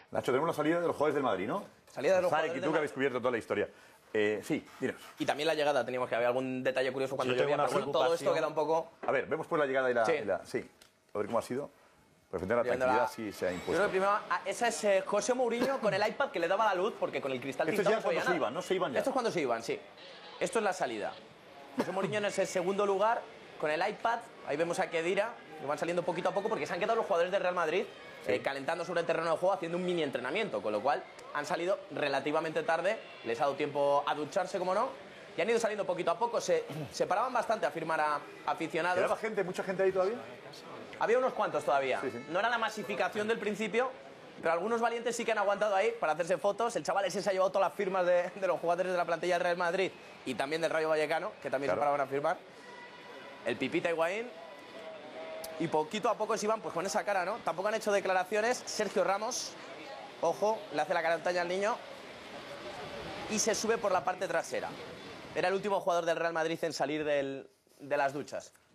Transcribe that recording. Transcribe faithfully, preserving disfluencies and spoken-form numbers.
Nacho, tenemos la salida de los jugadores del Madrid, ¿no? Salida de los Zarek jugadores y del tú que Madrid. habéis cubierto toda la historia. Eh, sí, dinos. Y también la llegada, teníamos que haber algún detalle curioso cuando Sí, llovía, tengo una pero bueno, todo esto preocupación. queda un poco... A ver, vemos pues la llegada y la... Sí. y la- sí. A ver cómo ha sido. Por defender la Viendo tranquilidad la- sí se ha Yo impuesto. creo que primero, ah, esa es eh, José Mourinho con el iPad que le daba la luz, porque con el cristal Esto tintado ya no se cuando veía se nada. iban, ¿no? Se iban ya. Esto es cuando se iban, sí. Esto es la salida. José Mourinho en ese segundo lugar, con el iPad. Ahí vemos a Khedira, que van saliendo poquito a poco, porque se han quedado los jugadores del Real Madrid eh, calentando sobre el terreno de juego, haciendo un mini entrenamiento, con lo cual han salido relativamente tarde, les ha dado tiempo a ducharse, como no, y han ido saliendo poquito a poco. Se separaban bastante a firmar a aficionados. ¿Quedaba gente, mucha gente ahí todavía? Había unos cuantos todavía. Sí, sí. No era la masificación del principio, pero algunos valientes sí que han aguantado ahí para hacerse fotos. El chaval ese se ha llevado todas las firmas de, de los jugadores de la plantilla del Real Madrid y también del Rayo Vallecano, que también Claro. se paraban a firmar. El Pipita Higuaín. Y poquito a poco se iban pues con esa cara, ¿no? Tampoco han hecho declaraciones. Sergio Ramos, ojo, le hace la carantaña al niño y se sube por la parte trasera. Era el último jugador del Real Madrid en salir del- de las duchas.